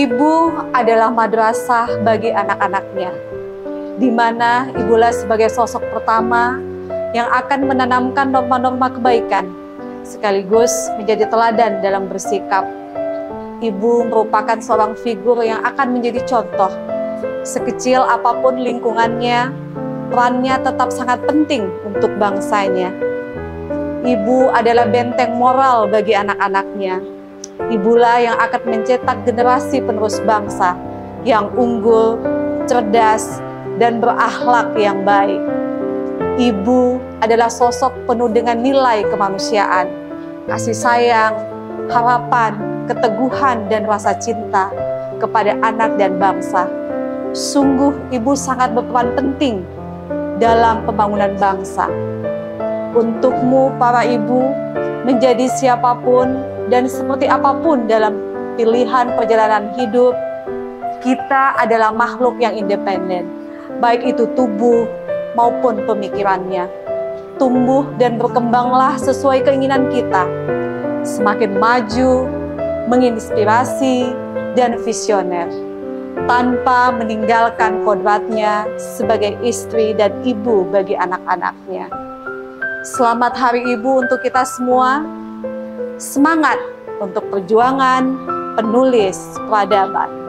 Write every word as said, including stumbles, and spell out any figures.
Ibu adalah madrasah bagi anak-anaknya, di mana ibulah sebagai sosok pertama yang akan menanamkan norma-norma kebaikan, sekaligus menjadi teladan dalam bersikap. Ibu merupakan seorang figur yang akan menjadi contoh. Sekecil apapun lingkungannya, perannya tetap sangat penting untuk bangsanya. Ibu adalah benteng moral bagi anak-anaknya. Ibulah yang akan mencetak generasi penerus bangsa yang unggul, cerdas, dan berakhlak yang baik. Ibu adalah sosok penuh dengan nilai kemanusiaan, kasih sayang, harapan, keteguhan, dan rasa cinta kepada anak dan bangsa. Sungguh ibu sangat berperan penting dalam pembangunan bangsa. Untukmu para ibu, menjadi siapapun dan seperti apapun dalam pilihan perjalanan hidup, kita adalah makhluk yang independen, baik itu tubuh maupun pemikirannya. Tumbuh dan berkembanglah sesuai keinginan kita, semakin maju, menginspirasi, dan visioner, tanpa meninggalkan kodratnya sebagai istri dan ibu bagi anak-anaknya. Selamat Hari Ibu untuk kita semua. Semangat untuk perjuangan penulis peradaban.